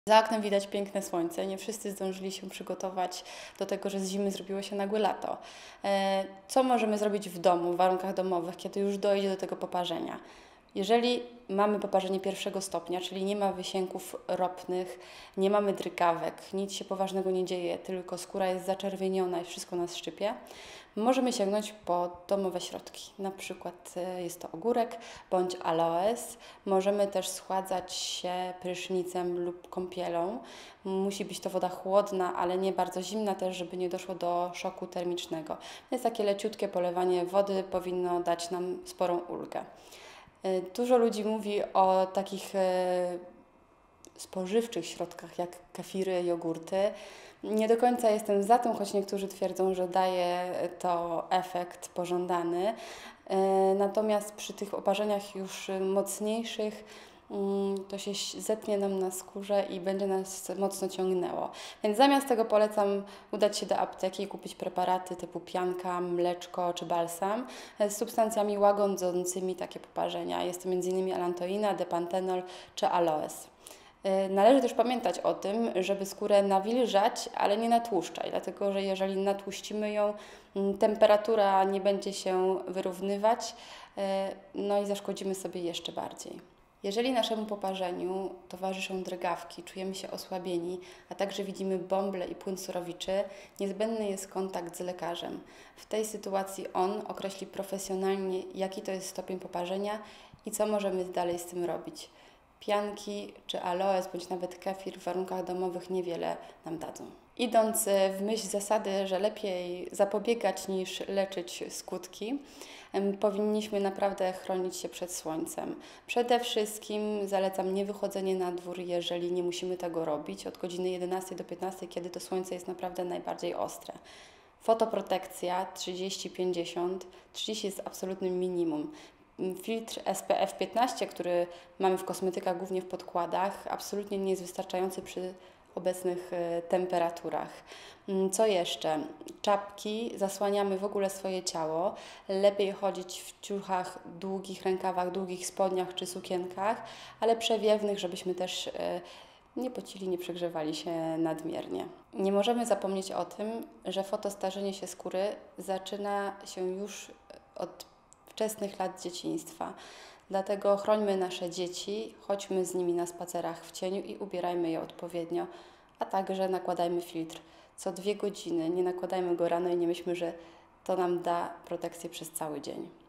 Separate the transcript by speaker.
Speaker 1: Za oknem widać piękne słońce. Nie wszyscy zdążyli się przygotować do tego, że z zimy zrobiło się nagłe lato. Co możemy zrobić w domu, w warunkach domowych, kiedy już dojdzie do tego poparzenia? Jeżeli mamy poparzenie pierwszego stopnia, czyli nie ma wysięków ropnych, nie mamy drgawek, nic się poważnego nie dzieje, tylko skóra jest zaczerwieniona i wszystko nas szczypie, możemy sięgnąć po domowe środki. Na przykład jest to ogórek bądź aloes. Możemy też schładzać się prysznicem lub kąpielą. Musi być to woda chłodna, ale nie bardzo zimna też, żeby nie doszło do szoku termicznego. Więc takie leciutkie polewanie wody powinno dać nam sporą ulgę. Dużo ludzi mówi o takich spożywczych środkach jak kefiry, jogurty. Nie do końca jestem za tym, choć niektórzy twierdzą, że daje to efekt pożądany. Natomiast przy tych oparzeniach już mocniejszych to się zetnie nam na skórze i będzie nas mocno ciągnęło. Więc zamiast tego polecam udać się do apteki i kupić preparaty typu pianka, mleczko czy balsam z substancjami łagodzącymi takie poparzenia. Jest to m.in. allantoina, depantenol czy aloes. Należy też pamiętać o tym, żeby skórę nawilżać, ale nie natłuszczać, dlatego że jeżeli natłuścimy ją, temperatura nie będzie się wyrównywać, no i zaszkodzimy sobie jeszcze bardziej. Jeżeli naszemu poparzeniu towarzyszą drgawki, czujemy się osłabieni, a także widzimy bąble i płyn surowiczy, niezbędny jest kontakt z lekarzem. W tej sytuacji on określi profesjonalnie, jaki to jest stopień poparzenia i co możemy dalej z tym robić. Pianki czy aloes, bądź nawet kefir w warunkach domowych niewiele nam dadzą. Idąc w myśl zasady, że lepiej zapobiegać niż leczyć skutki, powinniśmy naprawdę chronić się przed słońcem. Przede wszystkim zalecam niewychodzenie na dwór, jeżeli nie musimy tego robić, od godziny 11 do 15, kiedy to słońce jest naprawdę najbardziej ostre. Fotoprotekcja 30-50, 30 jest absolutnym minimum. Filtr SPF 15, który mamy w kosmetykach, głównie w podkładach, absolutnie nie jest wystarczający przy obecnych temperaturach. Co jeszcze? Czapki, zasłaniamy w ogóle swoje ciało. Lepiej chodzić w ciuchach, długich rękawach, długich spodniach czy sukienkach, ale przewiewnych, żebyśmy też nie pocili, nie przegrzewali się nadmiernie. Nie możemy zapomnieć o tym, że fotostarzenie się skóry zaczyna się już od wczesnych lat dzieciństwa. Dlatego chrońmy nasze dzieci, chodźmy z nimi na spacerach w cieniu i ubierajmy je odpowiednio, a także nakładajmy filtr co 2 godziny. Nie nakładajmy go rano i nie myślmy, że to nam da protekcję przez cały dzień.